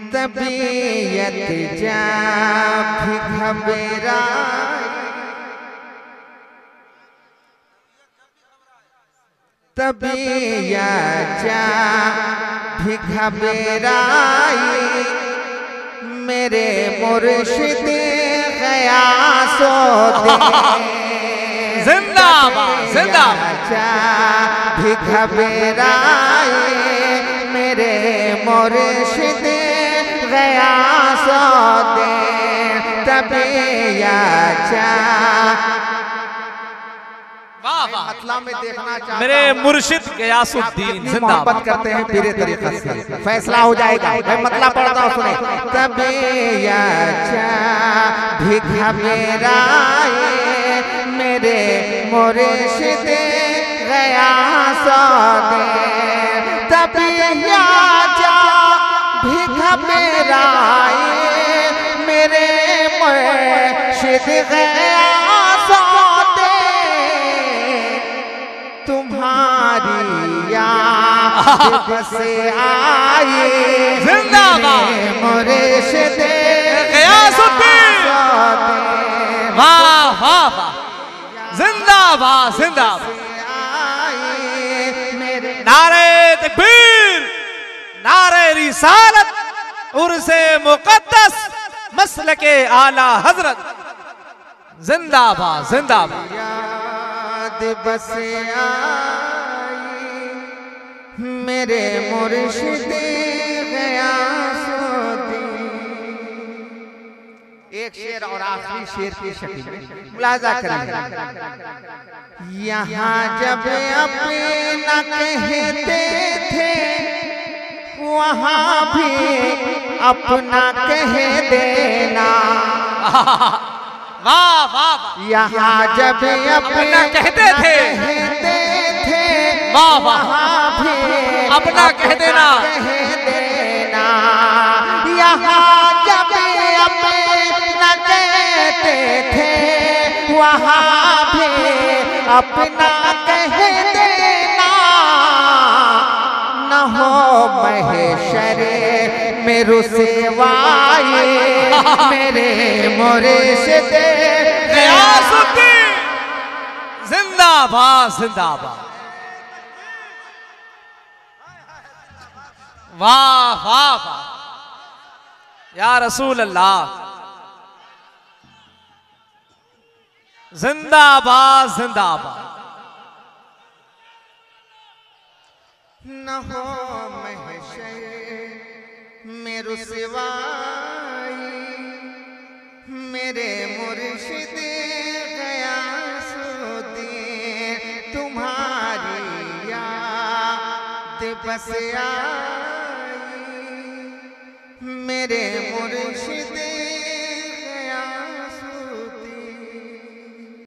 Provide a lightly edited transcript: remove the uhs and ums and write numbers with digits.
तबीयत जा भी घबराई, तबीयत जा भी घबराई, मेरे मुर्शिद ग़यासो दीन जिंदाबाद जिंदाबाद भी घबराई, मेरे मुर्शिद ग़यासो दीन तबीयत मतला में देखना चाहता मेरे मुर्शिद ग़यासुद्दीन मोहब्बत करते हैं पीरे तरीक़त से, फैसला हो जाएगा। मैं मतला पढ़ता हूँ, सुने। तबीयत भी घबराए, मेरे मुर्शिद ग़यासो दीन तबीयत भी घबराए, मेरे मुर्शिद ग़यासो तुम्हारी याद से आए, जिंदाबाद मुर्शिद ग़यासुद्दीन, वाह वाह वाह, जिंदाबाद जिंदाबाद। नारे तकबीर, नारे रिसालत, उर्से मुक़द्दस, मसलके आला हजरत, जिंदाबाद जिंदाबाद। बस आई मेरे मुर्शिद ग़यासुद्दीन। एक शेर और आखिरी शेर की शक्ल में मुलाज़ा करें। यहाँ जब अपना कहते थे, वहाँ भी अपना कह देना। वाह वाह, यहाँ जब अपना कहते थे, वाह वाह, अपना कह देना। यहाँ जब अपना कहते थे, वहाँ भी अपना कह देना। न हो महशरे में रुसवाई, मेरे मुर्शिद ग़यासुद्दीन, जिंदाबाद जिंदाबाद। वाह वाह वाह, या रसूल अल्लाह, जिंदाबाद जिंदाबाद। न हो महशर में रुसवाई, मेरे मुर्शिद ग़यासुद्दीन तुम्हारी याद बस आई, मेरे मुर्शिद